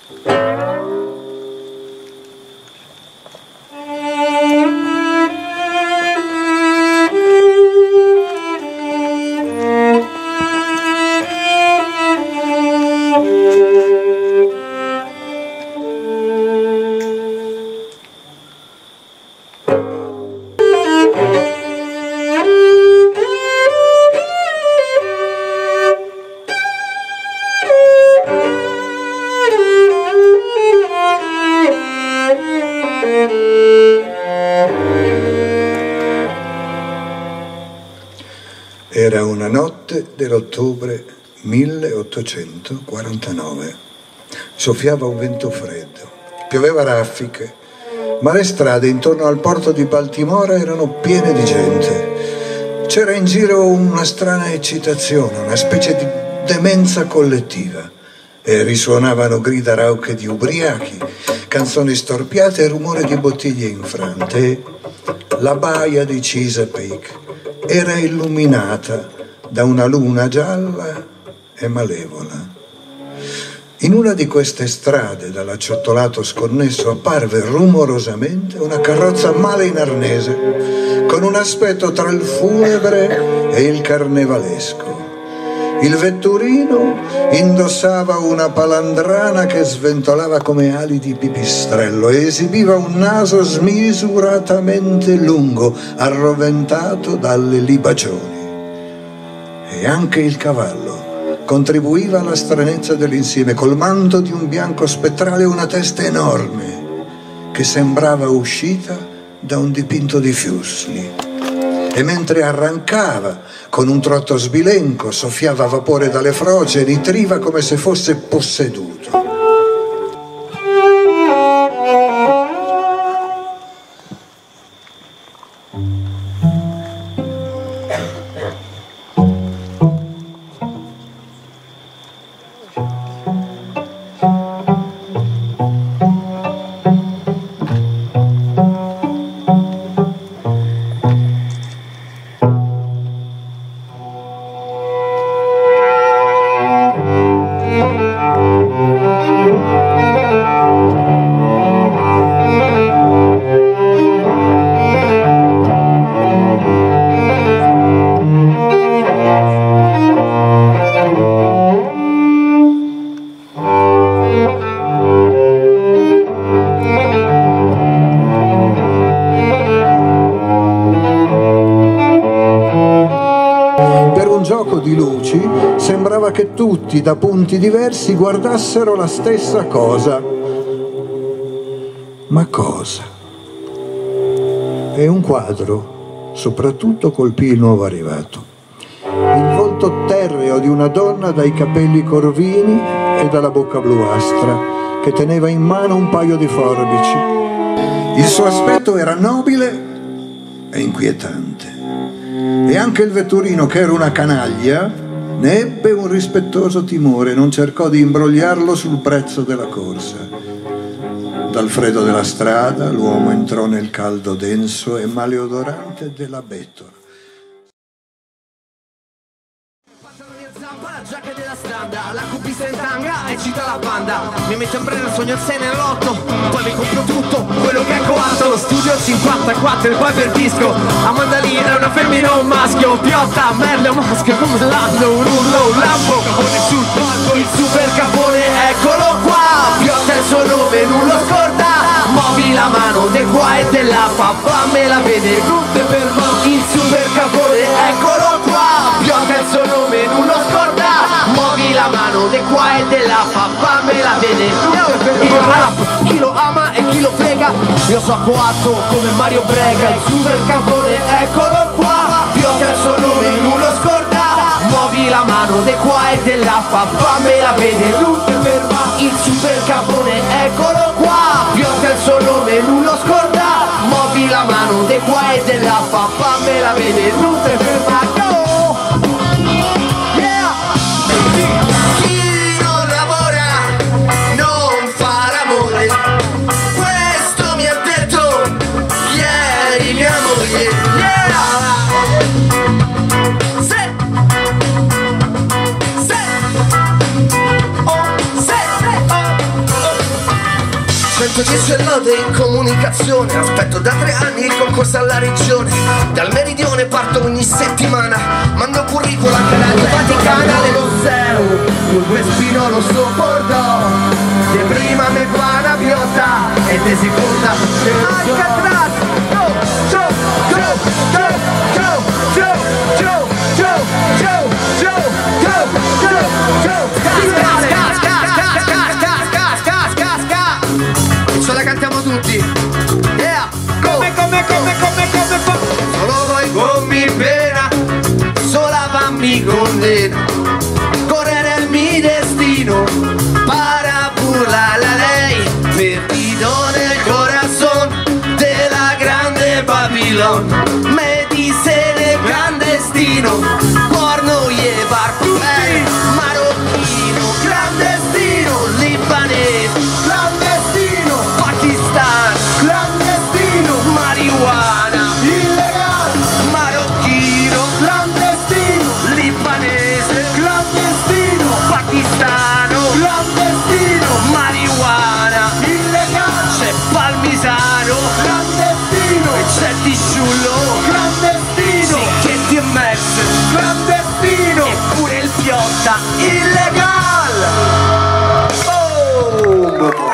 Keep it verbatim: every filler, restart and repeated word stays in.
Era una notte dell'ottobre milleottocentoquarantanove. Soffiava un vento freddo, pioveva a raffiche, ma le strade intorno al porto di Baltimora erano piene di gente. C'era in giro una strana eccitazione, una specie di demenza collettiva, e risuonavano grida rauche di ubriachi, canzoni storpiate e rumore di bottiglie infrante. E la baia di Chesapeake era illuminata da una luna gialla e malevola. In una di queste strade, dall'acciottolato sconnesso, apparve rumorosamente una carrozza male in arnese, con un aspetto tra il funebre e il carnevalesco. Il vetturino indossava una palandrana che sventolava come ali di pipistrello e esibiva un naso smisuratamente lungo, arroventato dalle libagioni. E anche il cavallo contribuiva alla stranezza dell'insieme, col manto di un bianco spettrale e una testa enorme che sembrava uscita da un dipinto di Fuseli. E mentre arrancava con un trotto sbilenco, soffiava vapore dalle froce e nitriva come se fosse posseduto. Di luci sembrava che tutti da punti diversi guardassero la stessa cosa. Ma cosa? E un quadro soprattutto colpì il nuovo arrivato. Il volto terreo di una donna dai capelli corvini e dalla bocca bluastra, che teneva in mano un paio di forbici. Il suo aspetto era nobile e inquietante. E anche il vetturino, che era una canaglia, ne ebbe un rispettoso timore, non cercò di imbrogliarlo sul prezzo della corsa. Dal freddo della strada l'uomo entrò nel caldo denso e maleodorante della bettola. La giacca della strada, la cubista in tanga e cita la banda. Mi metto in breve, sogno il sei nell'otto, poi mi compro tutto quello che è coatto. Lo studio cinquantaquattro e poi per disco. Amandalina è una femmina o un maschio, Piotta, merle o maschio come l'hanno. Un urlo, un lampo, capone sul palco, il super capone, eccolo qua. Piotta è il suo nome, non lo scorda. Muovi la mano de qua e de là, papà me la vede, tutte per me. Il super capone, eccolo qua. Piotta è il suo nome, non lo scorda. Muovi la mano de qua e de là, papà me la vede. Il rap, chi lo ama e chi lo frega. Io so coatto come Mario Brega. Il super capone, eccolo qua. Piotta è il suo nome, non lo scorda. Muovi la mano de qua e de là, papà me la vede. Tutte per me. Il super capone, eccolo qua. Piotta è il suo nome, non lo scorda. Muovi la mano de qua e de là, papà me la vede. Tutte per me. Oh, dieci lode in comunicazione. Aspetto da tre anni il concorso alla regione. Dal meridione parto ogni settimana. Mando curricula anche alla Vaticana. Lo seu, curvo e spino lo sopporto. De prima me fa una piotta e de seconda Alcatraz. Go, go, go, go, go, go, go, go, go, go, go, go, go. Ce la cantiamo tutti. Yeah. Come, come, come, come, come, come. Solo voi con mi pena, sola va mi condena. Correre è mi destino, para burlar la ley. Perdido nel corazón de la grande Babilón. Me dice el clandestino, por no llevar papel. Marocchino, clandestino, libanés, clandestino, Pakistan, clandestino, marihuana, ilegal, marocchino, clandestino, libanese, clandestino, pakistano, clandestino, marihuana, ilegal, c'è Palmisano, clandestino, e c'è Tisciullo, clandestino, Cicchetti e Max, clandestino, e pure il Piotta, illegal. Oh!